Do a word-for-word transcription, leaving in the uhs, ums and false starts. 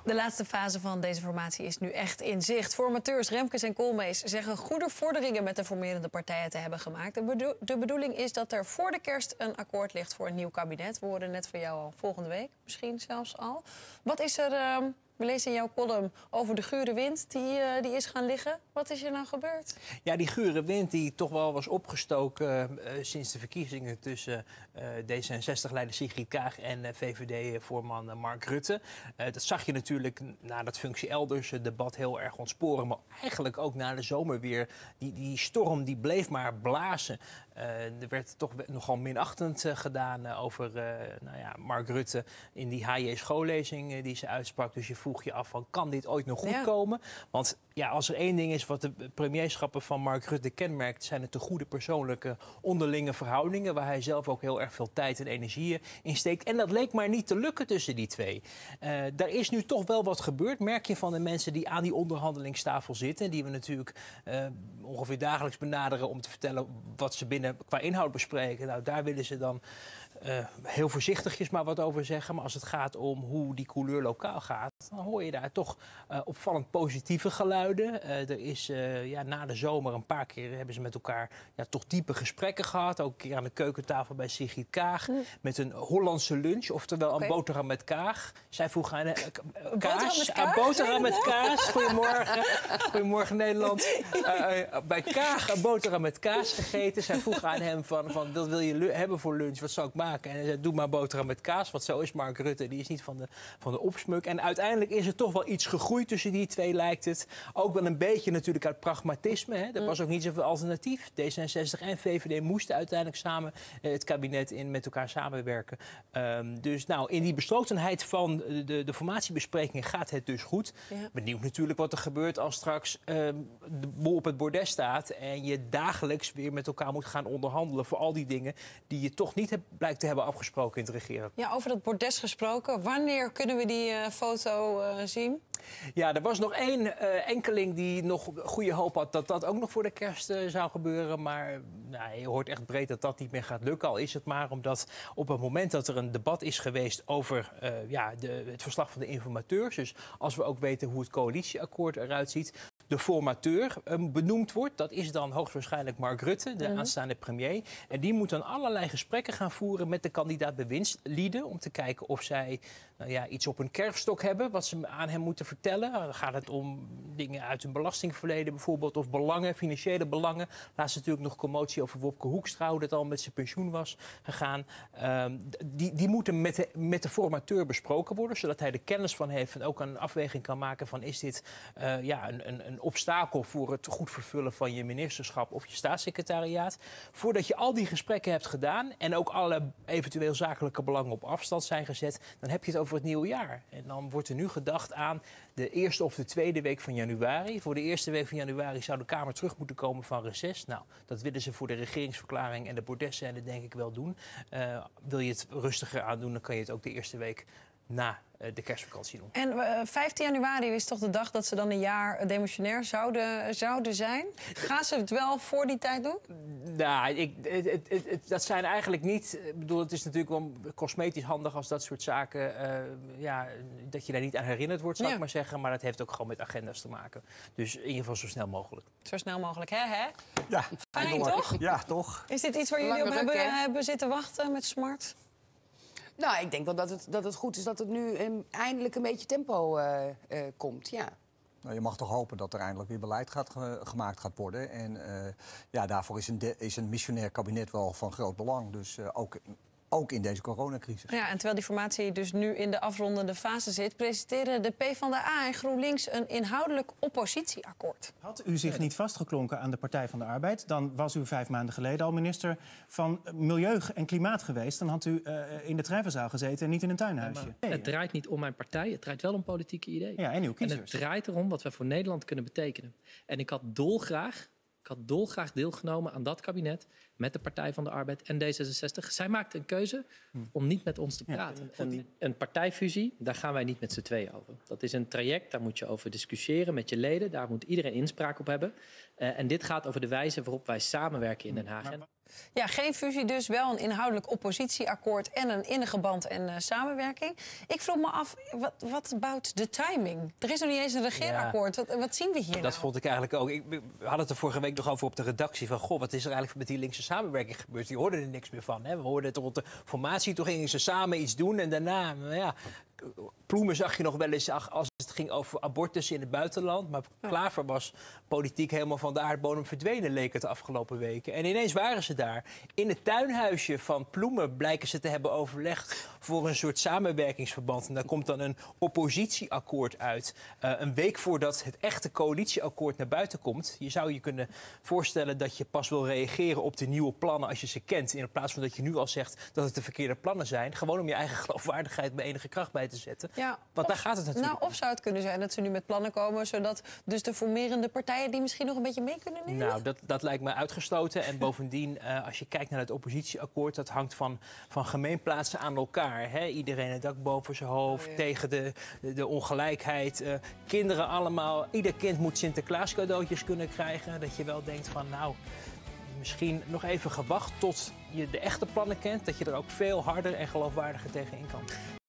De laatste fase van deze formatie is nu echt in zicht. Formateurs Remkes en Koolmees zeggen goede vorderingen met de formerende partijen te hebben gemaakt. De, bedo de bedoeling is dat er voor de kerst een akkoord ligt voor een nieuw kabinet. We horen net van jou al volgende week, misschien zelfs al. Wat is er, uh, we lezen in jouw column over de gure wind die, uh, die is gaan liggen. Wat is er nou gebeurd? Ja, die gure wind die toch wel was opgestoken uh, sinds de verkiezingen tussen uh, D zesenzestig-leider Sigrid Kaag en uh, V V D-voorman uh, Mark Rutte. Uh, dat zag je natuurlijk na dat functie elders het debat heel erg ontsporen. Maar eigenlijk ook na de zomer weer. Die, die storm die bleef maar blazen. Uh, er werd toch nogal minachtend uh, gedaan uh, over uh, nou ja, Mark Rutte in die H J schoollezing uh, die ze uitsprak. Dus je vroeg je af van, kan dit ooit nog goed ja. komen? Want ja, als er één ding is wat de premierschappen van Mark Rutte kenmerkt, zijn het de goede persoonlijke onderlinge verhoudingen, waar hij zelf ook heel erg veel tijd en energie in steekt. En dat leek maar niet te lukken tussen die twee. Uh, daar is nu toch wel wat gebeurd, merk je van de mensen die aan die onderhandelingstafel zitten, die we natuurlijk uh, ongeveer dagelijks benaderen om te vertellen wat ze binnen qua inhoud bespreken. Nou, daar willen ze dan uh, heel voorzichtigjes maar wat over zeggen. Maar als het gaat om hoe die couleur lokaal gaat, dan hoor je daar toch uh, opvallend positieve geluiden. Uh, er is uh, ja, na de zomer een paar keer hebben ze met elkaar ja, toch diepe gesprekken gehad. Ook een keer aan de keukentafel bij Sigrid Kaag. Mm. Met een Hollandse lunch, oftewel okay. een boterham met kaag. Zij vroeg aan uh, kaas. Een boterham met kaas. Goedemorgen. Goedemorgen Nederland. Uh, uh, bij Kaag een boterham met kaas gegeten. Zij vroeg aan hem van, van wat wil je hebben voor lunch? Wat zou ik maken? En hij zei, doe maar boterham met kaas. Want zo is Mark Rutte. Die is niet van de, van de opsmuk. En uiteindelijk is er toch wel iets gegroeid tussen die twee, lijkt het. Ook wel een beetje natuurlijk uit pragmatisme. Hè. Er was ook niet zoveel alternatief. D zesenzestig en V V D moesten uiteindelijk samen uh, het kabinet in met elkaar samenwerken. Um, dus nou, in die beslotenheid van de, de formatiebesprekingen gaat het dus goed. Ja. Benieuwd natuurlijk wat er gebeurt als straks um, de boel op het bordes staat en je dagelijks weer met elkaar moet gaan onderhandelen voor al die dingen die je toch niet hebt, blijkt te hebben afgesproken in het regeren. Ja, over dat bordes gesproken. Wanneer kunnen we die uh, foto uh, zien? Ja, er was nog één uh, enkeling die nog goede hoop had dat dat ook nog voor de kerst uh, zou gebeuren. Maar nou, je hoort echt breed dat dat niet meer gaat lukken. Al is het maar omdat op het moment dat er een debat is geweest over uh, ja, de, het verslag van de informateurs. Dus als we ook weten hoe het coalitieakkoord eruit ziet. De formateur um, benoemd wordt. Dat is dan hoogstwaarschijnlijk Mark Rutte, de mm-hmm. aanstaande premier. En die moet dan allerlei gesprekken gaan voeren met de kandidaat bewindslieden. Om te kijken of zij nou ja, iets op hun kerfstok hebben wat ze aan hem moeten vertellen. Dan gaat het om dingen uit hun belastingverleden bijvoorbeeld. Of belangen, financiële belangen. Laatst natuurlijk nog commotie over Wopke Hoekstra, hoe dat al met zijn pensioen was gegaan. Um, die, die moeten met de, met de formateur besproken worden. Zodat hij er kennis van heeft en ook een afweging kan maken van is dit uh, ja, een, een, een Een obstakel voor het goed vervullen van je ministerschap of je staatssecretariaat. Voordat je al die gesprekken hebt gedaan en ook alle eventueel zakelijke belangen op afstand zijn gezet, dan heb je het over het nieuwe jaar. En dan wordt er nu gedacht aan de eerste of de tweede week van januari. Voor de eerste week van januari zou de Kamer terug moeten komen van reces. Nou, dat willen ze voor de regeringsverklaring en de bordesscène denk ik wel doen. Uh, wil je het rustiger aandoen, dan kan je het ook de eerste week na de kerstvakantie doen. En uh, vijftien januari is toch de dag dat ze dan een jaar demissionair zouden, zouden zijn? Gaan ze het wel voor die tijd doen? Nou, ik, het, het, het, het, dat zijn eigenlijk niet. Ik bedoel, het is natuurlijk wel cosmetisch handig als dat soort zaken. Uh, ja, dat je daar niet aan herinnerd wordt, zou ja. ik maar zeggen. Maar dat heeft ook gewoon met agenda's te maken. Dus in ieder geval zo snel mogelijk. Zo snel mogelijk, hè? hè? Ja, fijn toch? Ja, toch? Is dit iets waar jullie op hebben, hebben zitten wachten met Smart? Nou, ik denk wel dat het, dat het goed is dat het nu um, eindelijk een beetje tempo uh, uh, komt, ja. Nou, je mag toch hopen dat er eindelijk weer beleid gaat, ge gemaakt gaat worden. En uh, ja, daarvoor is een, de, is een missionair kabinet wel van groot belang. Dus uh, ook... Ook in deze coronacrisis. Ja, en terwijl die formatie dus nu in de afrondende fase zit, presenteren de PvdA en GroenLinks een inhoudelijk oppositieakkoord. Had u zich niet vastgeklonken aan de Partij van de Arbeid, dan was u vijf maanden geleden al minister van Milieu en Klimaat geweest. Dan had u uh, in de treffenzaal gezeten en niet in een tuinhuisje. Ja, het draait niet om mijn partij, het draait wel om politieke ideeën. Ja, en uw kiezers. En het draait erom wat we voor Nederland kunnen betekenen. En ik had dolgraag... Ik had dolgraag deelgenomen aan dat kabinet met de Partij van de Arbeid en D zesenzestig. Zij maakte een keuze om niet met ons te praten. Ja, een, een partijfusie, daar gaan wij niet met z'n tweeën over. Dat is een traject, daar moet je over discussiëren met je leden. Daar moet iedereen inspraak op hebben. Uh, en dit gaat over de wijze waarop wij samenwerken in Den Haag. Ja, geen fusie dus, wel een inhoudelijk oppositieakkoord en een innige band en uh, samenwerking. Ik vroeg me af, wat, wat about de timing? Er is nog niet eens een regeerakkoord. Ja. Wat, wat zien we hier Dat nou? vond ik eigenlijk ook. Ik, we hadden het er vorige week nog over op de redactie van... goh, wat is er eigenlijk met die linkse samenwerking gebeurd? Die hoorden er niks meer van. Hè? We hoorden het rond de formatie, toen gingen ze samen iets doen en daarna... Nou ja, Ploemen zag je nog wel eens als het ging over abortus in het buitenland. Maar Klaver was politiek helemaal van de aardbodem verdwenen, leek het de afgelopen weken. En ineens waren ze daar. In het tuinhuisje van Ploemen blijken ze te hebben overlegd voor een soort samenwerkingsverband. En daar komt dan een oppositieakkoord uit. Uh, een week voordat het echte coalitieakkoord naar buiten komt. Je zou je kunnen voorstellen dat je pas wil reageren op de nieuwe plannen als je ze kent. In plaats van dat je nu al zegt dat het de verkeerde plannen zijn. Gewoon om je eigen geloofwaardigheid bij enige kracht bij te zetten. Ja, Want daar of, gaat het natuurlijk nou, of zou het kunnen zijn dat ze nu met plannen komen... zodat dus de formerende partijen die misschien nog een beetje mee kunnen nemen? Nou, dat, dat lijkt me uitgesloten. En bovendien, uh, als je kijkt naar het oppositieakkoord... dat hangt van, van gemeenplaatsen aan elkaar. Hè? Iedereen het dak boven zijn hoofd, oh, ja. tegen de, de, de ongelijkheid. Uh, kinderen allemaal, ieder kind moet Sinterklaas cadeautjes kunnen krijgen. Dat je wel denkt van, nou... misschien nog even gewacht tot je de echte plannen kent... dat je er ook veel harder en geloofwaardiger tegenin kan.